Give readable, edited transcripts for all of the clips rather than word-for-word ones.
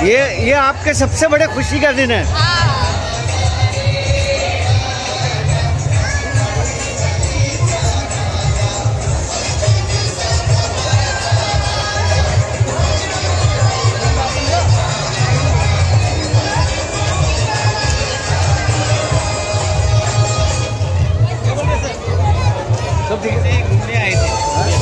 ये आपके सबसे बड़े खुशी का दिन है। सब घूमने आए थे।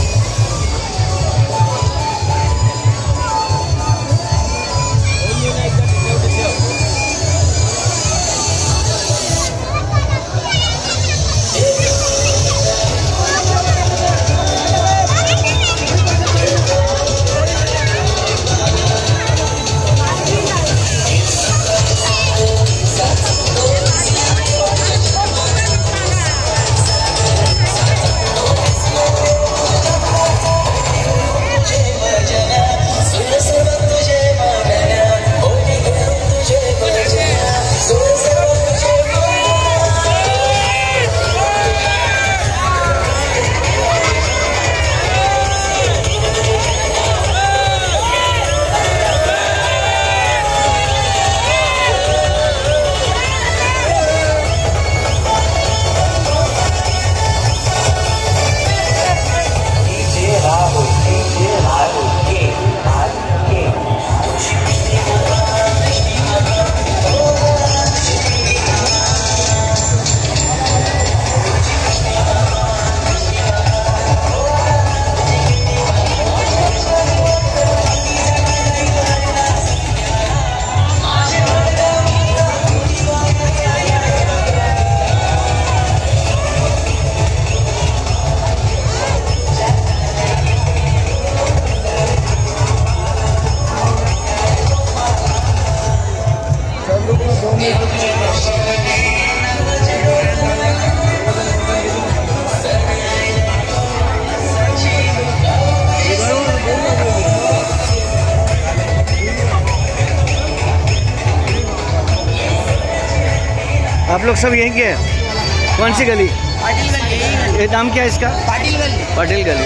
आप लोग सब यहीं के हैं? कौन सी गली? पाटिल गली। ये नाम क्या है इसका? पाटिल गली। पाटिल गली।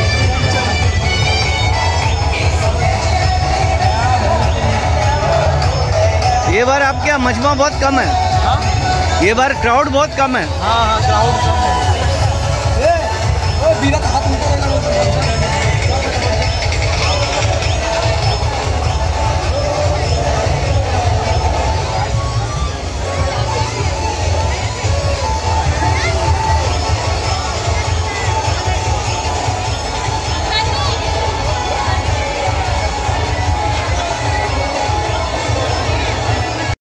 ये बार आपके यहाँ मजमा बहुत कम है। ये बार क्राउड बहुत कम है। हाँ क्राउड कम है।